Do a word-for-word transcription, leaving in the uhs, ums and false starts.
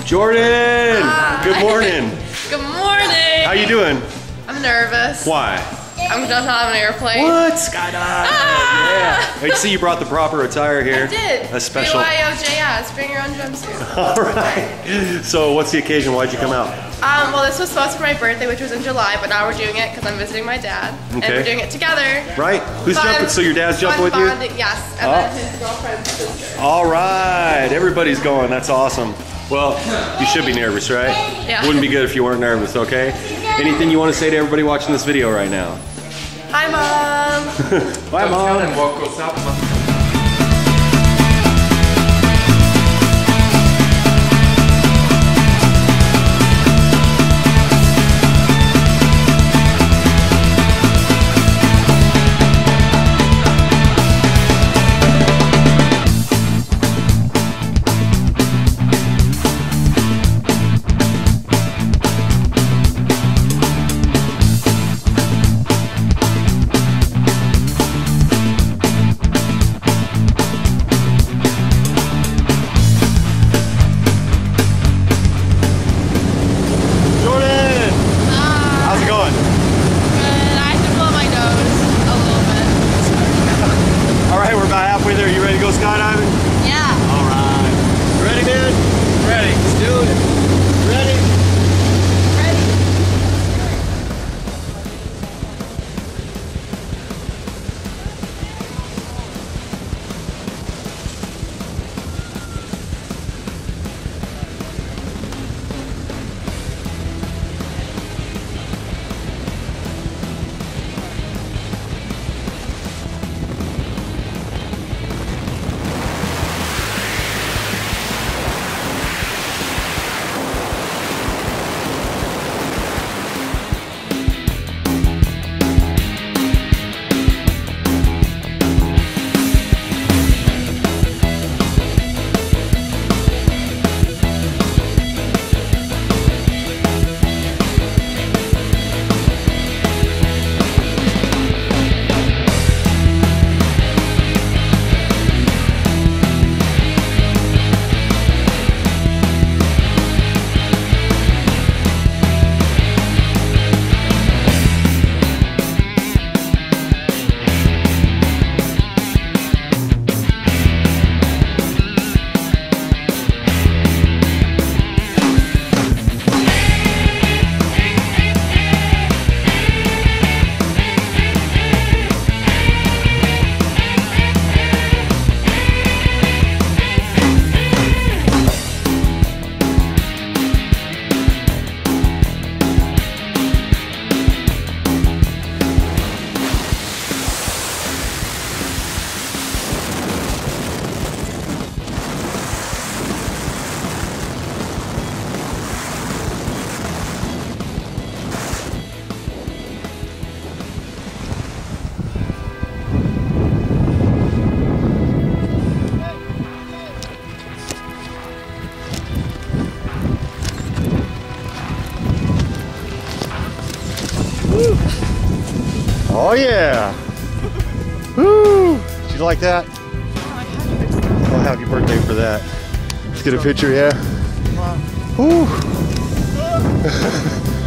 Jordan! Hi. Good morning. Good morning. How you doing? I'm nervous. Why? I'm just on an airplane. What? Skydive! Ah. Yeah. I see you brought the proper attire here. I did. A special. B Y O J S. Bring your own jumpsuit. All right. So what's the occasion? Why'd you come out? Um, well, this was supposed to be my birthday, which was in July, but now we're doing it because I'm visiting my dad. Okay. And we're doing it together. Right. Who's Fun- jumping? So your dad's jumping with fun you? bonding, yes. And Oh. then his girlfriend's sister. All right. Everybody's going. That's awesome. Well, you should be nervous, right? Yeah. Wouldn't be good if you weren't nervous, okay? Anything you want to say to everybody watching this video right now? Hi, Mom. Bye, Mom. And what goes up? Skydiving? Yeah. All right. Ready, man? Ready. Let's do it. Ready? Ready. Oh yeah! Woo! Did you like that? Oh, happy birthday for that. Let's get a picture, yeah? Woo!